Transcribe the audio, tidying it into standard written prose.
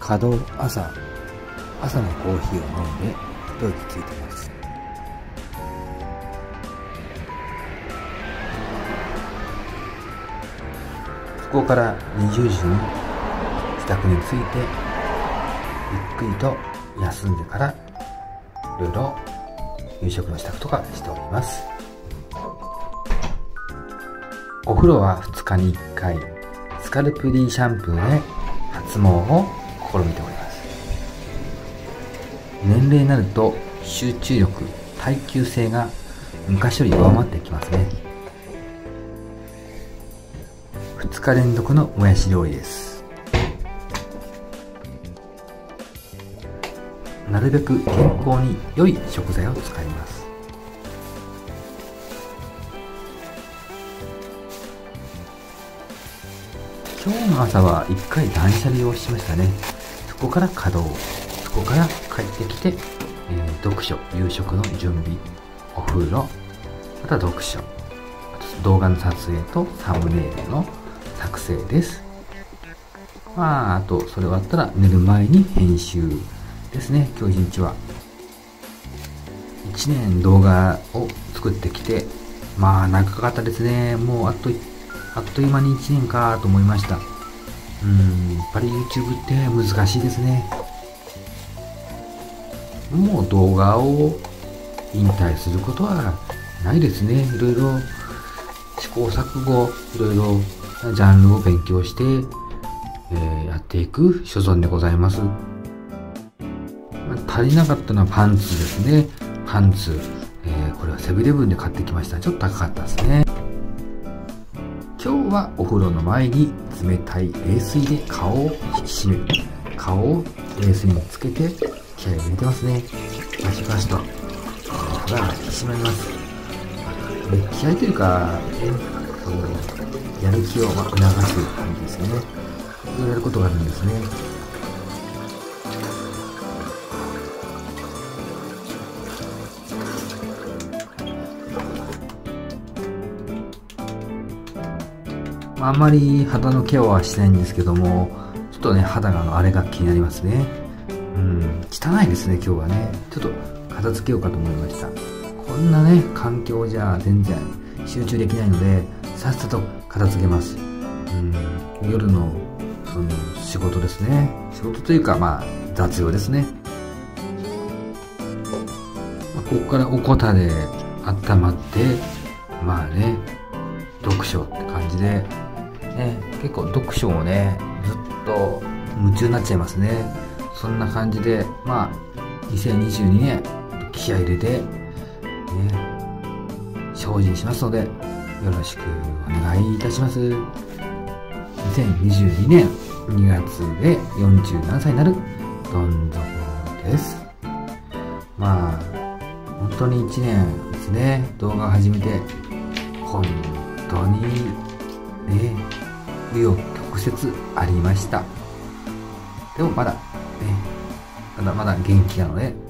朝のコーヒーを飲んで一息ついてます。そこから20時に自宅に着いてゆっくりと休んでからいろいろ夕食の支度とかしております。お風呂は2日に1回スカルプ D シャンプーで発毛を試みております。年齢になると集中力、耐久性が昔より弱まってきますね。2日連続のもやし料理です。なるべく健康に良い食材を使います。今日の朝は1回断捨離をしましたね。そこから稼働、そこから帰ってきて、読書、夕食の準備、お風呂、また読書、あと動画の撮影とサムネイルの作成です。あとそれ終わったら寝る前に編集ですね。今日一日は1年動画を作ってきて、長かったですね。もうあっという間に1年かと思いました。やっぱり YouTube って難しいですね。もう動画を引退することはないですね。いろいろ試行錯誤、いろいろジャンルを勉強して、やっていく所存でございます。足りなかったのはパンツですね。パンツ、これはセブンイレブンで買ってきました。ちょっと高かったですね。今日はお風呂の前に冷たい冷水で顔を引き締める。顔を冷水につけて気合い入れてますね。バシバシと肌が引き締まります。気合というか、やる気を促す感じですね。いろいろやることがあるんですね。あんまり肌のケアはしないんですけども、ちょっとね、肌があれが気になりますね。汚いですね、今日はね。ちょっと片付けようかと思いました。こんなね、環境じゃ全然集中できないので、さっさと片付けます。夜のその仕事ですね。仕事というか、雑用ですね。ここからおこたで温まって、読書って感じで、結構読書もね、ずっと夢中になっちゃいますね。そんな感じで、2022年気合い入れて、精進しますので、よろしくお願いいたします。2022年2月で47歳になるどん底です。本当に1年ですね。動画を始めて、本当にね、紆余曲折ありました。でもまだ元気なので、